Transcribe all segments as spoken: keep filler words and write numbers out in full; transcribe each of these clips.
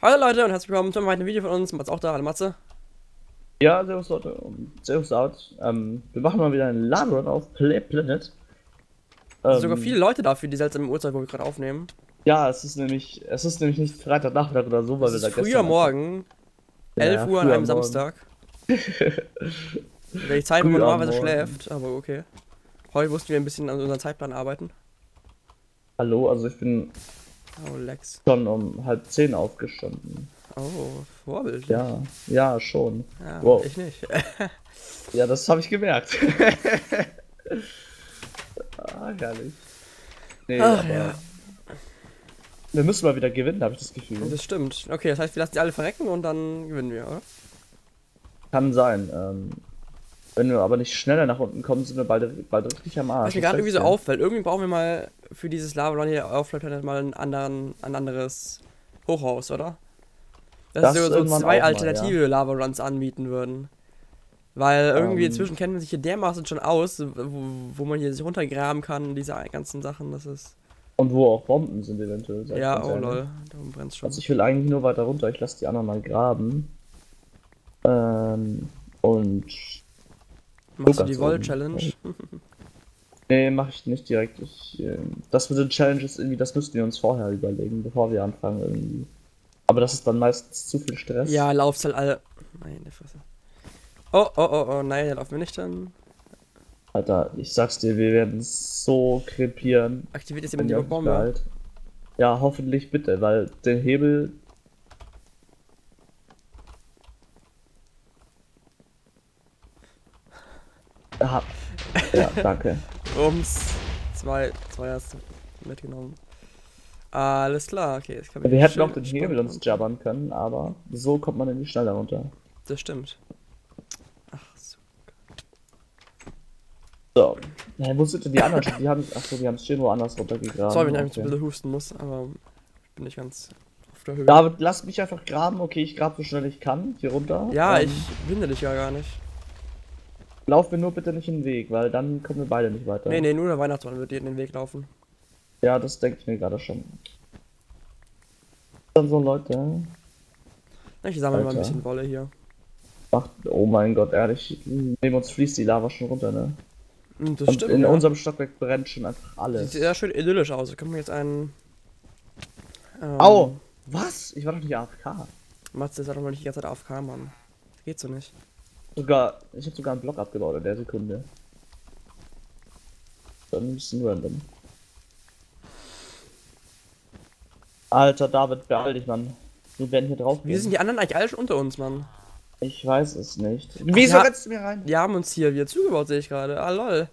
Hallo Leute und herzlich willkommen zu einem weiteren Video von uns. Mats auch da, hallo Matze. Ja, servus Leute und servus out. Ähm, wir machen mal wieder einen Laden auf Play Planet. Es sind Ähm, sogar viele Leute dafür, die seltsame Uhrzeit, wo wir gerade aufnehmen. ja, es ist nämlich, es ist nämlich nicht Freitagnachmittag oder so, weil Es wir ist da früher gestern Morgen, einfach, elf ja, Uhr an früh einem am Morgen. Samstag. Die Zeit, wo Früh man am normalerweise Morgen. schläft, aber okay. Heute mussten wir ein bisschen an unserem Zeitplan arbeiten. Hallo, also ich bin Oh, Lex. schon um halb zehn aufgestanden. Oh, vorbildlich. Ja, ja, schon. Ja, Wow. ich nicht. Ja, das habe ich gemerkt. Ah, herrlich. Nee, Ach aber ja, wir müssen mal wieder gewinnen, habe ich das Gefühl. das stimmt. Okay, das heißt, wir lassen die alle verrecken und dann gewinnen wir, oder? Kann sein. Ähm, wenn wir aber nicht schneller nach unten kommen, sind wir bald, bald richtig am Arsch. Was mir Das gerade irgendwie so sag's dir. auffällt, irgendwie brauchen wir mal für dieses Lava Run hier auf Planet mal einen anderen, ein anderes Hochhaus, oder? Dass Das wir so irgendwann zwei auch mal, alternative Lava Runs anbieten würden. Weil irgendwie Ähm, inzwischen kennt man sich hier dermaßen schon aus, wo, wo man hier sich runtergraben kann, diese ganzen Sachen, das ist. Und wo auch Bomben sind eventuell. Sag ich Ja, ganz oh ehrlich. lol, darum brennt's schon. Also ich will eigentlich nur weiter runter. Ich lasse die anderen mal graben. Ähm, und Machst du ganz die oben. Woll-Challenge? nee, mache ich nicht direkt. Ich, ähm, das mit den Challenges irgendwie, das müssten wir uns vorher überlegen, bevor wir anfangen irgendwie. Aber das ist dann meistens zu viel Stress. Ja, lauft halt alle. Meine Fresse. Oh, oh, oh, oh, nein, da laufen wir nicht dann. Alter, ich sag's dir, wir werden so krepieren. Aktiviert jetzt wenn jemand die die Bombe. Aufgabe- Ja, hoffentlich bitte, weil der Hebel. Aha. Ja, danke. Ums. Zwei, zwei hast du mitgenommen. Alles klar, okay. Jetzt kann ich Wir hätten schön auch den Hebel entspannen. uns jabbern können, aber so kommt man nämlich schneller runter. Das stimmt. Ach so. So. Ja, wo sind denn die anderen schon? Die haben. Achso, die haben es schön woanders runtergegraben. Sorry, wenn ich einfach Okay. ein bisschen husten muss, aber ich bin nicht ganz auf der Höhe. David, lass mich einfach graben. Okay, ich grab so schnell ich kann. Hier runter. Ja, Ähm, ich binde dich ja gar nicht. Lauf mir nur bitte nicht in den Weg, weil dann kommen wir beide nicht weiter. Nee, nee, nur der Weihnachtsmann wird dir in den Weg laufen. Ja, das denke ich mir gerade schon. Dann so Leute. Ich sammle mal ein Alter. bisschen Wolle hier. Ach, oh mein Gott, ehrlich. Neben uns fließt die Lava schon runter, ne? Und das Und stimmt, in ja. unserem Stockwerk brennt schon einfach alles. Sieht sehr schön idyllisch aus. Da können wir jetzt einen... Ähm, Au! Was? Ich war doch nicht A F K. Matze ist ja doch noch nicht die ganze Zeit A F K, Mann. Das geht so nicht. Sogar, ich habe sogar einen Block abgebaut in der Sekunde. Dann ein bisschen random. Alter David, beeil dich, Mann. Wir werden hier drauf. Wie sind die anderen eigentlich alle schon unter uns, Mann? Ich weiß es nicht. Wieso ja. rennst du mir rein? Die haben uns hier wieder zugebaut, sehe ich gerade. Ah, lol.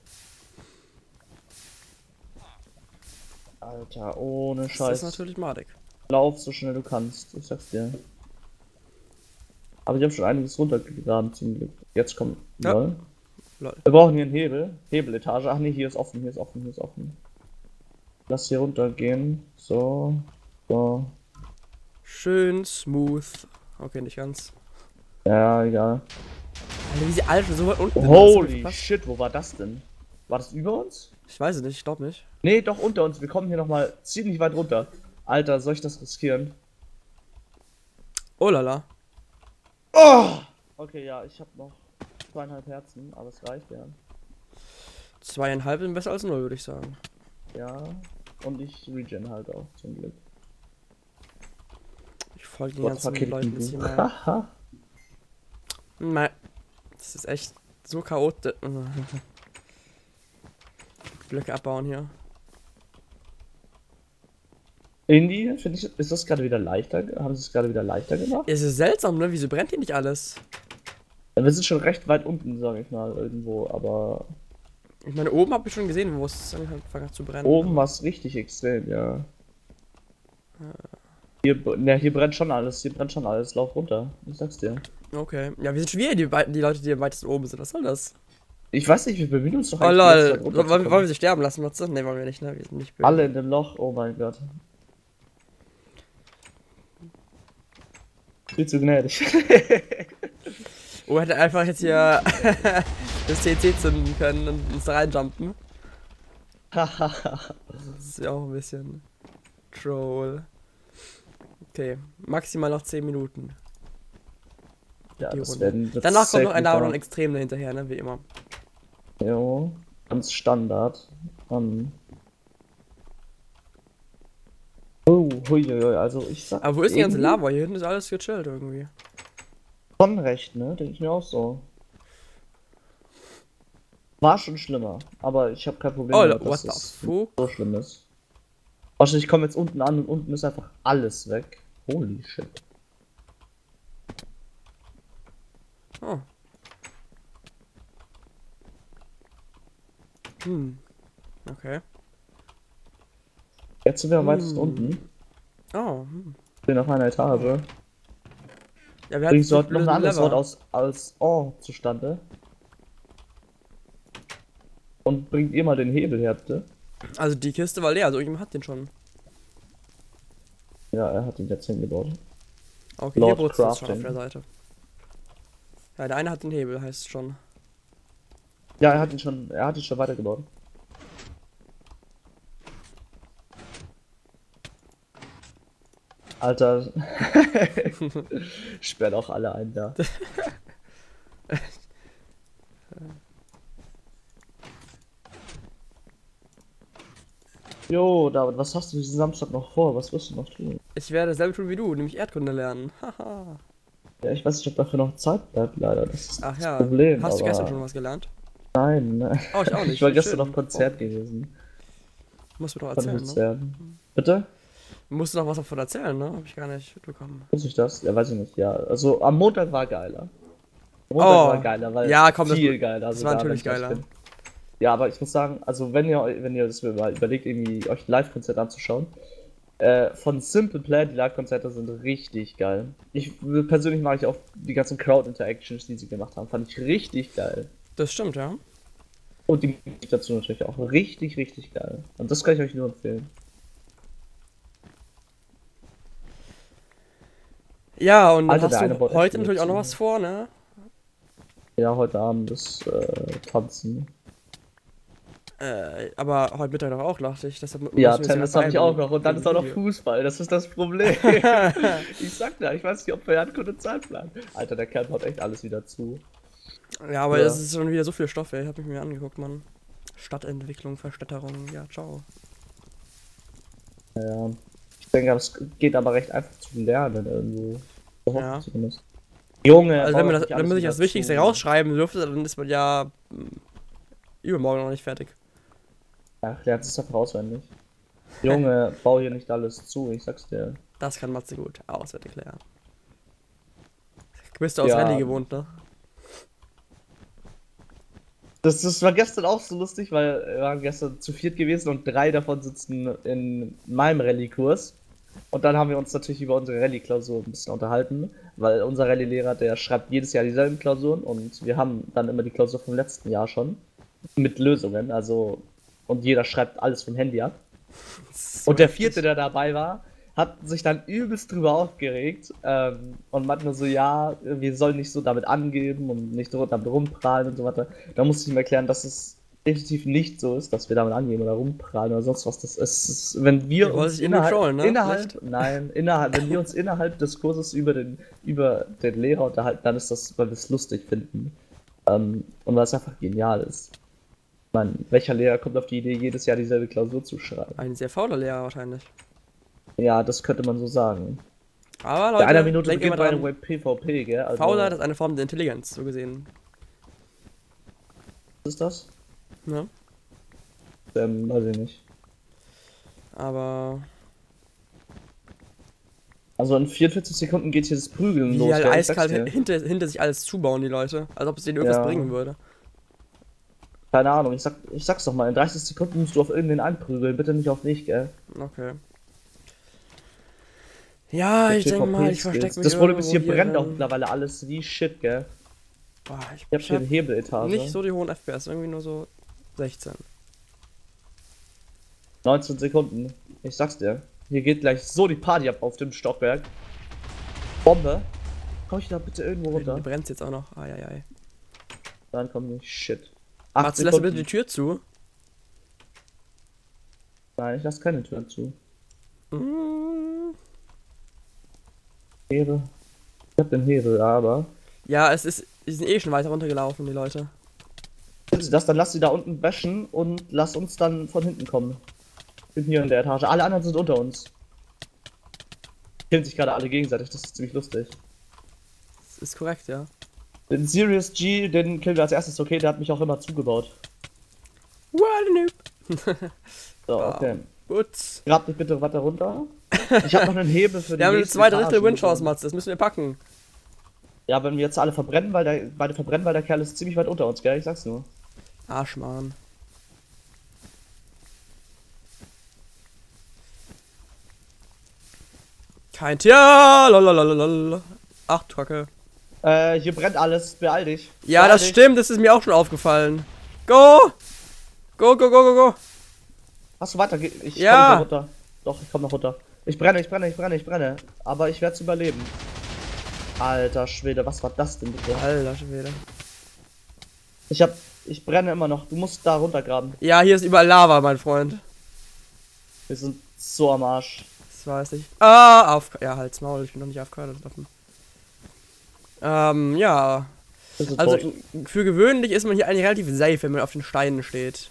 Alter, ohne Das Scheiß. ist natürlich madig. Lauf so schnell du kannst. Ich sag's dir. Aber ich habe schon einiges runtergegraben zum Glück. Jetzt kommt. Ja. Lol. Lol. Wir brauchen hier einen Hebel. Hebeletage. Ach nee, hier ist offen, hier ist offen, hier ist offen. Lass hier runtergehen. So. So. Schön smooth. Okay, nicht ganz. Ja, egal. Alter, wie sie alle schon so weit unten sind. Das ist Holy krass. shit, wo war das denn? War das über uns? Ich weiß es nicht, ich glaube nicht. Nee, doch unter uns. Wir kommen hier nochmal ziemlich weit runter. Alter, soll ich das riskieren? Oh lala. Oh! Okay, ja, ich habe noch zweieinhalb Herzen, aber es reicht ja. Zweieinhalb sind besser als null, würde ich sagen. Ja, und ich regen halt auch, zum Glück. Ich folge den Gott, ganzen verkehrt Leuten die jetzt hier Buch. mal. Haha. Nein. Das ist echt so chaotisch. Blöcke abbauen hier. Indie, finde ich, ist das gerade wieder leichter? Haben sie es gerade wieder leichter gemacht? Es ist seltsam, ne? Wieso brennt hier nicht alles? Ja, wir sind schon recht weit unten, sage ich mal, irgendwo, aber Ich meine, oben habe ich schon gesehen, wo es angefangen hat zu brennen. oben war es richtig extrem, ja. Hier, br- ne, hier brennt schon alles, hier brennt schon alles, lauf runter, ich sag's dir. Okay. Ja, wir sind schon wieder die, wei- die Leute, die am weitesten oben sind. Was soll das? Ich weiß nicht, wir bemühen uns doch Oh eigentlich lol. die ganze Zeit Wollen, wollen runterzukommen. wir sie sterben lassen, Matze? Ne, wollen wir nicht, ne? Wir sind nicht böse. Alle in dem Loch, oh mein Gott. Viel zu gnädig. Oh, hätte einfach jetzt hier das T N T zünden können und uns da reinjumpen. Das ist ja auch ein bisschen Troll. Okay, maximal noch zehn Minuten. Ja, Die das Runde. werden wird Danach kommt noch safe ein nicht Lavalon dauern. Extrem hinterher, ne? Wie immer. Jo, ganz Standard. Um. Oh, huiuiui, also ich sag Aber wo ist die ganze irgendwie Lava? Hier hinten ist alles gechillt irgendwie. schon recht, ne? Denke ich mir auch so. War schon schlimmer, aber ich habe kein Problem Oh, damit, what dass the es fuck? so schlimm ist. Wahrscheinlich, ich komme jetzt unten an und unten ist einfach alles weg. Holy shit. Oh. Hm. Okay. Jetzt sind wir am weitesten Hm. unten. Oh. Hm. Bin auf einer Etage. Ja, wir hatten Bringst du heute noch ein blöden anderes Lever. Wort aus, als Oh zustande? Und bringt ihr mal den Hebel her, bitte? Also die Kiste war leer, also irgendjemand hat den schon. Ja, er hat ihn jetzt hingebaut. Okay, Lord hier brutzt es schon auf Crafting. der Seite. Ja, der eine hat den Hebel, heißt schon. Ja, er hat ihn schon, er hat ihn schon weitergebaut. Alter. Sperrt auch alle ein da. Jo, David, was hast du diesen Samstag noch vor? Was wirst du noch tun? Ich werde dasselbe tun wie du, nämlich Erdkunde lernen. Haha. Ja, ich weiß nicht, ob dafür noch Zeit bleibt, leider. Das ist Ach das ja. Problem. Hast du aber gestern schon was gelernt? Nein, ne? Oh, ich auch nicht. Ich war Wie gestern schön. auf Konzert gewesen. Musst du doch Von erzählen, ne? Luzern. Bitte? Musst du noch was davon erzählen, ne? Hab ich gar nicht mitbekommen. Muss ich das? Ja, weiß ich nicht. Ja, also am Montag war geiler. Am Montag Oh. war geiler, weil Ja, komm, das- viel geiler. das sogar, war natürlich wenn ich ehrlich geiler. bin. Ja, aber ich muss sagen, also wenn ihr, wenn ihr das mal überlegt, irgendwie euch ein Live-Konzert anzuschauen, äh, von Simple Plan, die Live-Konzerte sind richtig geil. Ich persönlich mag ich auch die ganzen Crowd-Interactions, die sie gemacht haben, fand ich richtig geil. Das stimmt, ja. Und die Musik dazu natürlich auch richtig, richtig geil. Und das kann ich euch nur empfehlen. Ja, und dann Alter, der hast eine du baut echt heute gut natürlich auch noch zu. was vor, ne? Ja, heute Abend ist äh, Tanzen. Äh, aber heute Mittag doch auch, dachte ich. Deshalb Ja, musst du jetzt Tennis dabei habe ich auch wegen- noch und dann wegen ist auch noch Video. Fußball, das ist das Problem. Ich sag da, ich weiß nicht, ob wir Erdkunde Zeit planen. Alter, der Kerl haut echt alles wieder zu. Ja, aber Ja. es ist schon wieder so viel Stoff, ey. Hab ich mir angeguckt, Mann. Stadtentwicklung, Verstädterung, ja, ciao. Ja, ich denke, es geht aber recht einfach zu lernen irgendwo. So hoffe Ja. ich zumindest. Junge, Also bau wenn man doch das, nicht wenn man alles sich das wieder Wichtigste zu. rausschreiben dürfte, dann ist man ja mh, übermorgen noch nicht fertig. Ach, lernt es einfach auswendig. Junge, bau hier nicht alles zu, ich sag's dir. Das kann Matze gut auswendig lernen. Bist du aus Ja. Rallye gewohnt, ne? Das, das war gestern auch so lustig, weil wir waren gestern zu viert gewesen und drei davon sitzen in meinem Rallye-Kurs. Und dann haben wir uns natürlich über unsere Rallye-Klausur ein bisschen unterhalten, weil unser Rallye-Lehrer, der schreibt jedes Jahr dieselben Klausuren und wir haben dann immer die Klausur vom letzten Jahr schon mit Lösungen, also und jeder schreibt alles vom Handy ab. So Und der heftig. vierte, der dabei war, hat sich dann übelst drüber aufgeregt ähm, und meinte nur so, ja, wir sollen nicht so damit angeben und nicht so damit rumprallen und so weiter. Da musste ich ihm erklären, dass es definitiv nicht so ist, dass wir damit angeben oder rumprallen oder sonst was. Das ist, wenn wir Ihr wollt uns sich irgendwie innerhalb, trollen, ne? innerhalb Vielleicht? nein, innerhalb, wenn wir uns innerhalb des Kurses über den, über den Lehrer unterhalten, dann ist das, weil wir es lustig finden. Ähm, und weil es einfach genial ist. Ich meine, welcher Lehrer kommt auf die Idee, jedes Jahr dieselbe Klausur zu schreiben? Ein sehr fauler Lehrer wahrscheinlich. Ja, das könnte man so sagen. Aber Bei einer Leute, Minute denkt immer beginnt bei dran, einem PvP, gell? Also, Faulheit ist eine Form der Intelligenz, so gesehen. was ist das? Ne? Ähm, weiß ich nicht. Aber Also in vierundvierzig Sekunden geht hier das Prügeln wie los, halt gell? Ich sag's eiskalt dir. hinter, hinter sich alles zubauen, die Leute. Als ob es denen irgendwas Ja. bringen würde. Keine Ahnung, ich, sag, ich sag's doch mal, in dreißig Sekunden musst du auf irgendwen einprügeln, bitte nicht auf mich, gell? Okay. Ja, Der ich denke mal, ich PvP-Skills. verstecke mich Das Problem ist, hier irgendwo brennt auch drin. mittlerweile alles wie Shit, gell? Boah, ich, Ich hab ich hier hab eine Hebeletage. nicht so die hohen F P S, irgendwie nur so sechzehn. neunzehn Sekunden. Ich sag's dir. Hier geht gleich so die Party ab auf dem Stockwerk. Bombe. Komm ich da bitte irgendwo Die runter? brennt jetzt auch noch. Eieiei. Dann kommt nicht. Shit. Acht Matze, lass bitte Sekunden. die Tür zu. Nein, ich lasse keine Tür zu. Mm. Hebel. Ich hab den Hebel, aber. Ja, es ist. Die sind eh schon weiter runtergelaufen, die Leute. Willst du das, dann lass sie da unten bashen und lass uns dann von hinten kommen. Ich bin hier in der Etage. Alle anderen sind unter uns. Killen sich gerade alle gegenseitig, das ist ziemlich lustig. Das ist korrekt, ja. Den Serious G, den killen wir als erstes, okay, der hat mich auch immer zugebaut. What a noob. So, okay. Gut. Grab dich bitte weiter runter. Ich habe noch einen Hebel für die Wir haben eine nächste zwei Etage Drittel Windchance, gewonnen. Matze, das müssen wir packen. Ja, wenn wir jetzt alle verbrennen, weil der, beide verbrennen, weil der Kerl ist ziemlich weit unter uns, gell? Ich sag's nur. Arschmann. Kein Tier. Lalalala. Ach, Kacke. Äh, hier brennt alles, beeil dich. Ja, beeil das dich. stimmt, das ist mir auch schon aufgefallen. Go! Go, go, go, go, go. Hast du weiter? Ge- Ich Ja. komm nicht mehr runter. Doch, ich komm noch runter. Ich brenne, ich brenne, ich brenne, ich brenne. Aber ich werde es überleben. Alter Schwede, was war das denn bitte? Alter Schwede. Ich hab. Ich brenne immer noch. Du musst da runtergraben. Ja, hier ist überall Lava, mein Freund. Wir sind so am Arsch. Das weiß ich. Ah, auf. Ja, halt's Maul, ich bin noch nicht aufgehört davon. Ähm, ja. Wir sind Also, tot. für gewöhnlich ist man hier eigentlich relativ safe, wenn man auf den Steinen steht.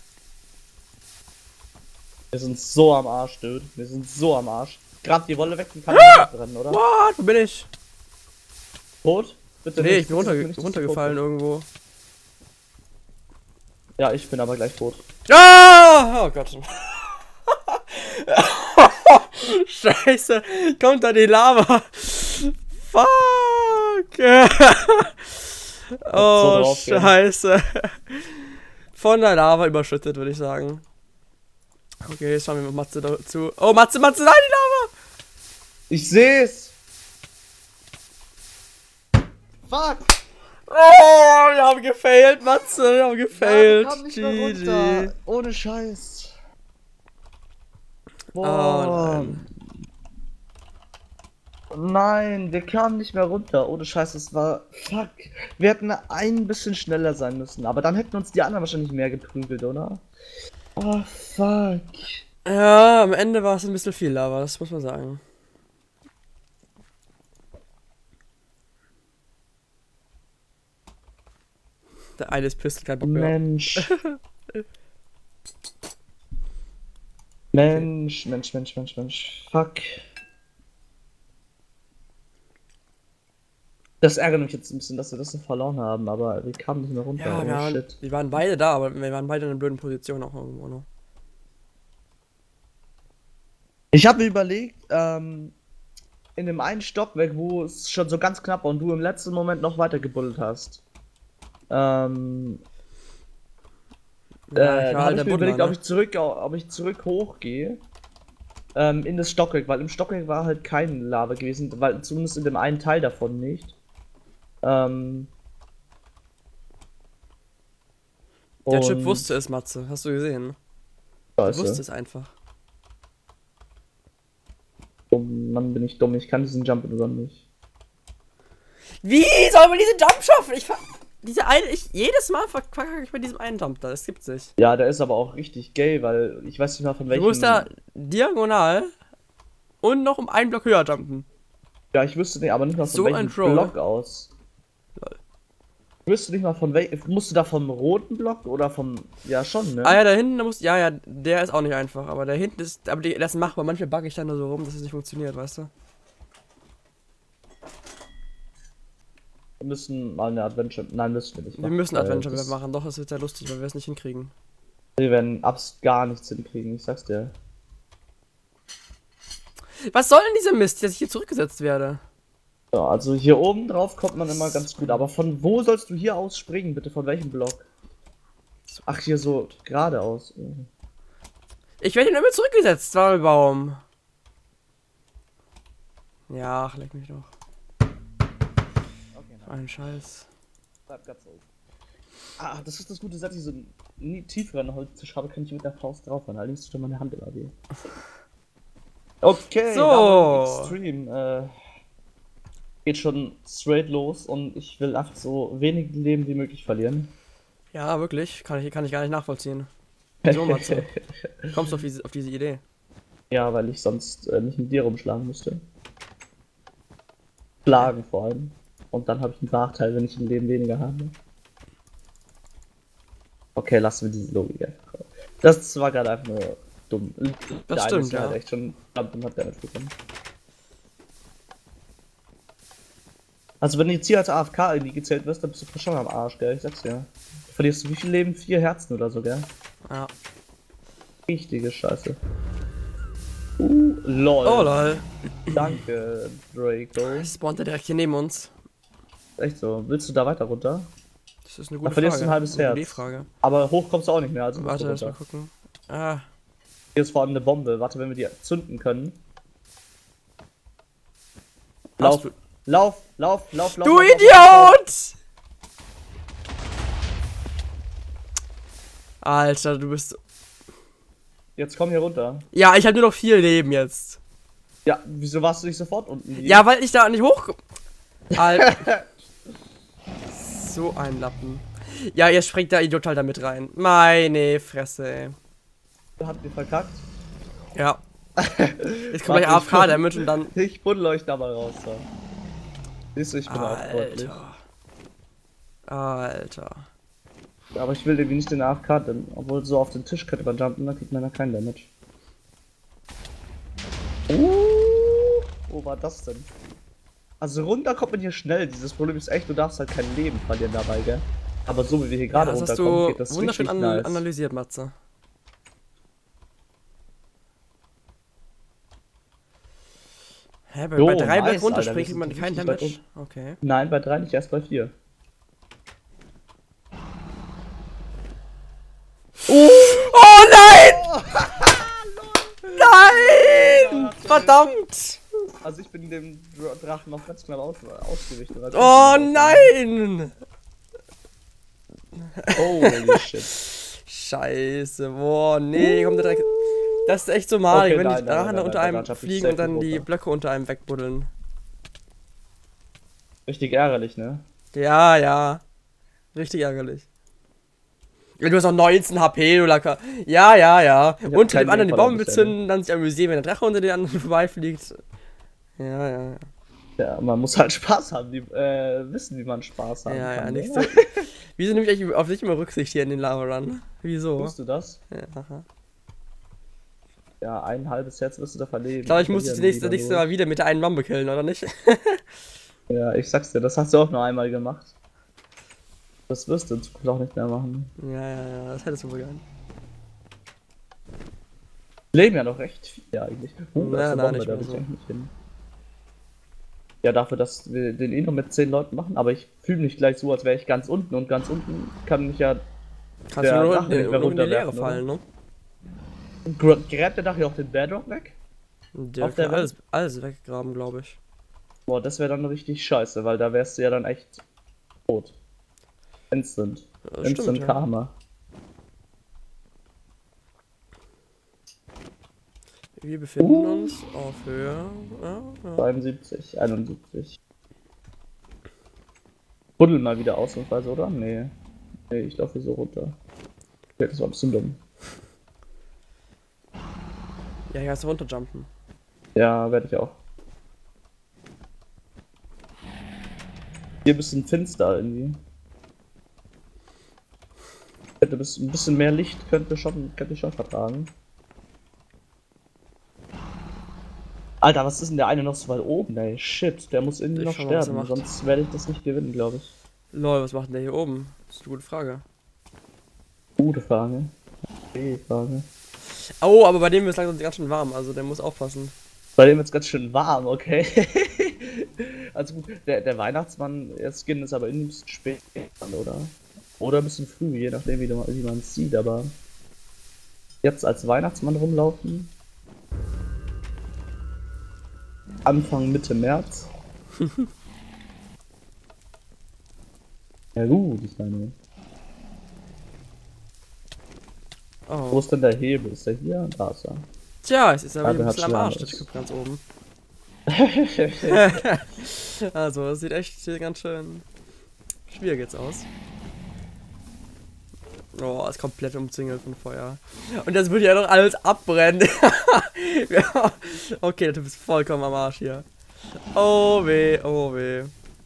Wir sind so am Arsch, dude. Wir sind so am Arsch. Grab die Wolle weg, die kann ah! nicht brennen, oder? What? Wo bin ich? Tot? Bitte Nee, nicht, ich bin bitte runter, nicht, dass ich runtergefallen tot bin. irgendwo. Ja, ich bin aber gleich tot. Ah! Oh Gott. Scheiße, kommt da die Lava. Fuck. Oh, drauf gehen. Scheiße. Von der Lava überschüttet, würde ich sagen. Okay, jetzt schauen wir mal Matze dazu. Oh, Matze, Matze, nein, die Lava! Ich seh's! Fuck! Oh, wir haben gefailt, Matze, wir haben gefailt. Mann, komm nicht mehr G G. runter. Ohne Scheiß. Oh, Boah. nein. Nein, wir kamen nicht mehr runter. Ohne Scheiß, es war. Fuck. Wir hätten ein bisschen schneller sein müssen. Aber dann hätten uns die anderen wahrscheinlich mehr geprügelt, oder? Oh, fuck. Ja, am Ende war es ein bisschen viel Lava, das muss man sagen. Der eine ist pisst, kein Bock mehr. Mensch. Mensch, Mensch, Mensch, Mensch, Mensch. Fuck. Das ärgert mich jetzt ein bisschen, dass wir das so verloren haben, aber wir kamen nicht mehr runter. Ja, oh, wir waren, shit. wir waren beide da, aber wir waren beide in einer blöden Position auch irgendwo noch. Ich habe mir überlegt, ähm, in dem einen Stockwerk, wo es schon so ganz knapp war und du im letzten Moment noch weiter gebuddelt hast. Ähm, Ja, äh, ich da war habe halt ich der mir Buddler, überlegt, ob ne? ich zurück, ob ich zurück hochgehe. Ähm, in das Stockwerk, weil im Stockwerk war halt kein Lava gewesen, weil zumindest in dem einen Teil davon nicht. Ähm, Der Chip und- wusste es, Matze, hast du gesehen? Er Scheiße. wusste es einfach. Dumm, Mann, bin ich dumm, ich kann diesen Jump über nicht. Wie soll man diesen Jump schaffen? Ich ver diese eine, ich jedes Mal verkacke ich bei diesem einen Jump da, das gibt's nicht. Ja, der ist aber auch richtig gay, weil ich weiß nicht mal von Du welchem. musst da diagonal und noch um einen Block höher jumpen. Ja, ich wüsste nicht, aber nicht mal von So ein welchem Troll. Block aus. Ich wüsste nicht mal von welchem. Musst du da vom roten Block oder vom. Ja, schon, ne? Ah ja, da hinten, da muss, ja, ja, der ist auch nicht einfach, aber der hinten ist, aber die, das ist machbar. Manchmal bugge ich da nur so rum, dass es nicht funktioniert, weißt du? Wir müssen mal eine Adventure. Nein, müssen wir nicht. Wir machen, müssen weil Adventure das- machen, doch, es wird sehr lustig, weil wir es nicht hinkriegen. Wir werden abs gar nichts hinkriegen, ich sag's dir. Was soll denn dieser Mist, dass ich hier zurückgesetzt werde? Ja, also hier oben drauf kommt man immer ganz gut, aber von wo sollst du hier aus springen, bitte? Von welchem Block? Ach, hier so geradeaus. Ich werde ihn immer zurückgesetzt, Baum. Ja, ach, leck mich doch. Okay, Ein Scheiß. bleib ganz oben. Ah, das ist das Gute, seit ich so nie tieferen Holztisch habe, kann ich mit der Faust draufhauen. Allerdings tut meine Hand immer weh. Okay, So. Double Extreme. Äh, geht schon straight los und ich will einfach so wenig Leben wie möglich verlieren. Ja, wirklich, kann ich, kann ich gar nicht nachvollziehen. Wieso, Matze? Wie kommst du auf diese, auf diese Idee? Ja, weil ich sonst äh, nicht mit dir rumschlagen müsste. Schlagen vor allem. Und dann habe ich einen Nachteil, wenn ich ein Leben weniger habe. Okay, lassen wir diese Logik einfach. Das war gerade einfach nur dumm. Das Der stimmt, eine ist ja. halt echt schon verdammt und hat Damage bekommen. Also wenn du jetzt hier als A F K irgendwie gezählt wirst, dann bist du schon am Arsch, gell? Ich sag's dir. Du verlierst du wie viel Leben? Vier Herzen oder so, gell? Ja. Richtige Scheiße. Uh, lol. Oh lol. Danke, Draco. Spawnt er direkt hier neben uns. Echt so. Willst du da weiter runter? Das ist eine Da gute verlierst Frage. du ein halbes Eine Herz. gute Frage. Aber hoch kommst du auch nicht mehr, also musst Warte, du lass mal runter. gucken. Ah. Hier ist vor allem eine Bombe. Warte, wenn wir die zünden können. Lauf, Lauf, lauf, lauf, lauf, lauf. du lauf, lauf, Idiot! Alter, du bist. Jetzt komm hier runter. Ja, ich habe nur noch vier Leben jetzt. Ja, wieso warst du nicht sofort unten? Ja, weil ich da nicht hoch. Alter. So ein Lappen. Ja, jetzt springt der Idiot halt da mit rein. Meine Fresse, ey. Habt ihr verkackt? Ja. Jetzt kommt gleich A F K-Damage und dann. Ich buddel euch da mal raus. Da. Siehst du, ich bin auch freundlich. Alter. Alter. Aber ich will irgendwie nicht den A F K, denn obwohl so auf den Tisch könnte man jumpen, dann kriegt man ja kein Damage. Uh, wo war das denn? Also runter kommt man hier schnell. Dieses Problem ist echt, du darfst halt kein Leben verlieren dabei, gell? Aber so wie wir hier Ja, gerade das hast runterkommen, du geht das wunderschön richtig an nice. analysiert, Matze. Hä, bei, Jo, bei drei nice, Blöcke runterspringen Alter, wir kriegt man sind keinen richtig weit Damage. Okay. Nein, bei drei nicht, erst bei vier. Oh, oh nein! Nein! Verdammt! Also ich bin dem Dra- Drachen noch ganz knapp aus ausgewichen. weil- Oh nein! Holy shit. Scheiße, boah, nee, kommt der direkt. Das ist echt so malig, Okay, wenn die nein, nein, Drachen nein, da nein, unter nein, einem nein, nein, fliegen und dann safe die runter. Blöcke unter einem wegbuddeln. Richtig ärgerlich, ne? Ja, ja. Richtig ärgerlich. Ja, du hast noch neunzehn H P, du Lacker. Ja, ja, ja. hab Unter keinen dem anderen die Leben Bombe verloren bezünden, dann sich amüsieren, wenn der Drache unter den anderen vorbeifliegt. Ja, ja, ja. Ja, man muss halt Spaß haben, die, äh, wissen, wie man Spaß haben Ja, ja, kann. nicht ne? so. Wieso nehme ich eigentlich auf dich immer Rücksicht hier in den Lava Run? Wieso? Tust du das? Ja, aha. Ja, ein halbes Herz wirst du da verleben. Ich glaube, ich muss dich das Verlieren nächste, wieder nächste nur. Mal wieder mit der einen Bombe killen, oder nicht? Ja, ich sag's dir, das hast du auch nur einmal gemacht. Das wirst du in Zukunft auch nicht mehr machen. Ja, ja, ja, das hättest du wohl gern. Leben ja noch recht viel eigentlich. Uh, Na, da ist eine na, Bombe, nicht da mehr will ich so. eigentlich nicht hin. Ja, dafür, dass wir den eh nur mit zehn Leuten machen, aber ich fühle mich gleich so, als wäre ich ganz unten und ganz unten kann mich ja. Kannst Der du nur, Drache in, nicht mehr nur in die Leere runterwerfen, fallen, ne? Gra- Gräbt der Drache auch den Bedrock weg? Der Auf der kann alles, alles weggraben, glaube ich. Boah, das wäre dann richtig scheiße, weil da wärst du ja dann echt tot. Instant. Ja, Instant stimmt, ja. Karma. Wir befinden Uh. uns auf Höhe. Ja, ja. zweiundsiebzig, einundsiebzig. Buddel mal wieder ausnahmsweise, oder? Nee. Nee, ich laufe so runter. Okay, das war ein bisschen dumm. Ja, hier kannst du runterjumpen. Ja, werde ich auch. Hier ein bisschen finster irgendwie. Hätte bis- ein bisschen mehr Licht könnte schon, könnte ich schon vertragen. Alter, was ist denn der eine noch so weit oben, ey? Shit, der muss irgendwie Ich noch schau mal, was er sterben, macht. sonst werde ich das nicht gewinnen, glaube ich. Lol, was macht denn der hier oben? Das ist eine gute Frage. Gute Frage. Okay, Frage. Oh, aber bei dem ist es langsam ganz schön warm, also der muss aufpassen. Bei dem ist ganz schön warm, okay. Also gut, der, der Weihnachtsmann, der Skin ist aber irgendwie ein bisschen spät, oder? Oder ein bisschen früh, je nachdem wie, du, wie man es sieht, aber jetzt als Weihnachtsmann rumlaufen. Anfang Mitte März. Ja gut, ich meine. Wo Oh. ist denn der Hebel? Ist der hier? Da ist er. Tja, es ist aber Ah, hier der ein hat bisschen am Arsch, Schlammes. das Typ ganz oben. Also, das sieht echt hier ganz schön schwierig jetzt aus. Oh, ist komplett umzingelt von Feuer. Und das würde ja noch alles abbrennen. Ja. Okay, der Typ ist vollkommen am Arsch hier. Oh weh, oh weh.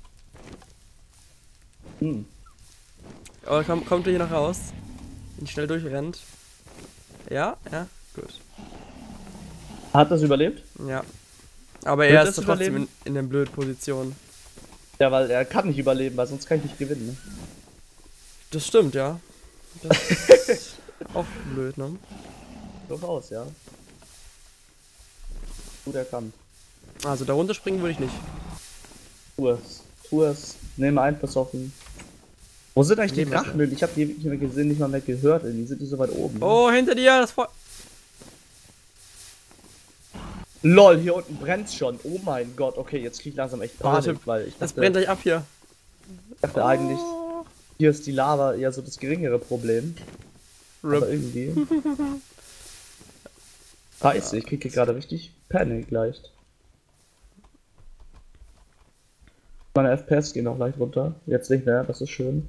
Hm. Oh, komm, kommt ihr hier noch raus? Wenn schnell durchrennt. Ja, ja, gut. Hat das überlebt? Ja. Aber Wird er das ist trotzdem in, überleben? in der blöden Position. Ja, weil er kann nicht überleben, weil sonst kann ich nicht gewinnen. Ne? Das stimmt, ja. Das ist auch blöd, ne? Durchaus, ja. Gut erkannt. Also da runterspringen würde ich nicht. Tu es. Tu es. Nehme Einfluss auf ihn. Wo sind eigentlich die Leben Drachen? Ich habe die wirklich nicht mehr gesehen, nicht mal mehr gehört. Die sind die so weit oben. Oh, hinter dir, das Feuer. Lol, hier unten brennt's schon. Oh mein Gott. Okay, jetzt krieg ich langsam echt Oh, das- Panik, weil ich Das dachte, brennt gleich ab hier. ich dachte eigentlich, hier ist die Lava eher so das geringere Problem. Rip. Aber irgendwie. Scheiße, ich krieg hier gerade richtig Panik leicht. Meine F P S gehen auch leicht runter. Jetzt nicht mehr, das ist schön.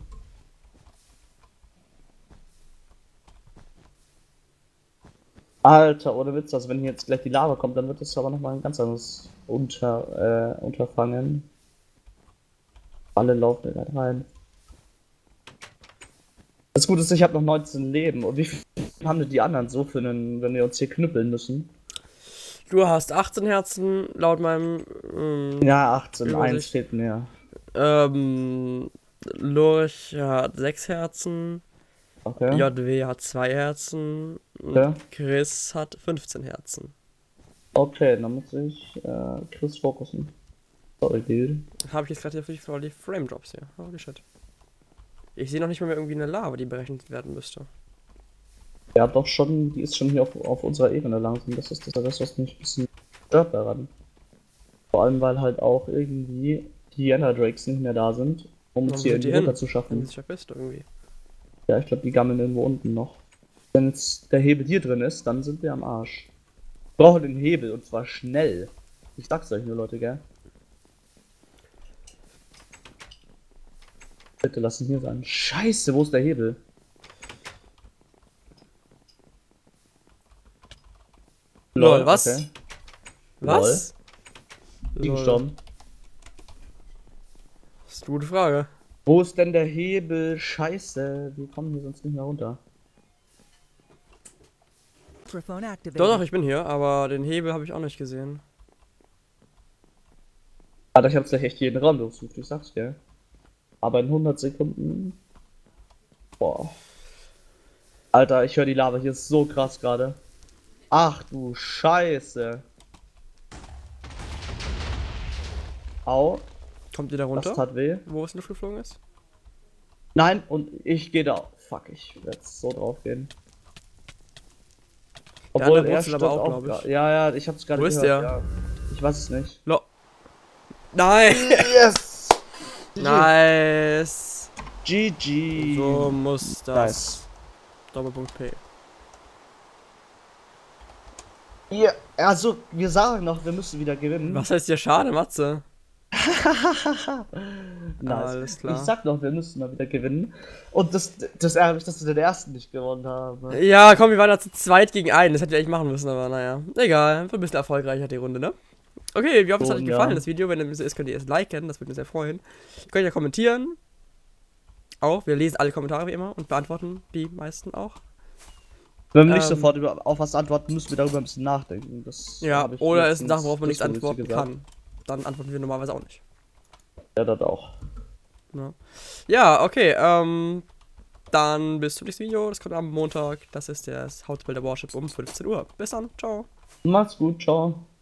Alter, ohne Witz, also wenn hier jetzt gleich die Lava kommt, dann wird das aber nochmal ein ganz anderes Unter, äh, Unterfangen. Alle laufen da rein. Das Gute ist, ich habe noch neunzehn Leben. Und wie viel haben denn die anderen so für einen, wenn wir uns hier knüppeln müssen? Du hast achtzehn Herzen, laut meinem. Ähm, Ja, achtzehn, Übersicht. eins fehlt mir. ähm, Lurch hat sechs Herzen, Okay. J W hat zwei Herzen und Okay. Chris hat fünfzehn Herzen. Okay, dann muss ich äh, Chris fokussen. Sorry, dude. Habe ich jetzt gerade hier für die Frame Drops hier. Holy shit. Ich sehe noch nicht mal mehr irgendwie eine Lava, die berechnet werden müsste. Ja, doch schon, die ist schon hier auf, auf unserer Ebene langsam. Das ist das, das was mich ein bisschen stört daran. Vor allem, weil halt auch irgendwie die Ender Drakes nicht mehr da sind, um uns Warum hier sind die irgendwie hin? runter zu Wenn schaffen. es verpisst irgendwie. Ja, ich glaube, die gammeln irgendwo unten noch. Wenn jetzt der Hebel hier drin ist, dann sind wir am Arsch. Wir brauchen den Hebel und zwar schnell. Ich sag's euch nur, Leute, gell? Bitte lass ihn hier sein. Scheiße, wo ist der Hebel? Lol, was? Okay. Was? Die Lol. gestorben. Das ist eine gute Frage. Wo ist denn der Hebel? Scheiße, wir kommen hier sonst nicht mehr runter. Microphone activated. Doch, doch, ich bin hier, aber den Hebel habe ich auch nicht gesehen. Alter, ich hab's gleich echt jeden Raum durchsucht, ich sag's dir. Aber in hundert Sekunden. Boah. Alter, ich höre die Lava hier ist so krass gerade. Ach du Scheiße. Au, Kommt ihr da das runter? tat weh. Wo es Luft geflogen ist? Nein, und ich gehe da. Fuck, ich werde so drauf gehen. andere er Wurzel aber stirbt auch, glaub ich. gra- Ja, ja, ich hab's gerade Wo ist gehört. der? Ja. Ich weiß es nicht. Lo. Nein! Yes! Nice! G G. So muss das. Nice. Doppelpunkt P. Ja, also, wir sagen noch, wir müssen wieder gewinnen. Was heißt hier schade, Matze? Nice. Alles klar. Ich sag noch, wir müssen mal wieder gewinnen. Und das, das ärgert mich, dass wir den ersten nicht gewonnen haben. Ja, komm, wir waren da zu zweit gegen einen. Das hätten wir echt machen müssen, aber naja. Egal, ein bisschen erfolgreicher die Runde, ne? Okay, wir hoffen, es hat euch Schon, gefallen, ja. das Video. Wenn es so ist, könnt ihr es liken, das würde uns sehr freuen. Ihr könnt ja kommentieren. Auch, wir lesen alle Kommentare wie immer und beantworten die meisten auch. Wenn wir nicht Ähm, sofort über, auf was antworten, müssen wir darüber ein bisschen nachdenken. Das Ja, hab ich oder es sind letztens Sachen, worauf man nichts das so antworten gesagt. kann. Dann antworten wir normalerweise auch nicht. Ja, das auch. Ne? Ja, okay, ähm, dann bis zum nächsten Video. Das kommt am Montag. Das ist das Hauptbild der Warship um fünfzehn Uhr. Bis dann, ciao. Macht's gut, ciao.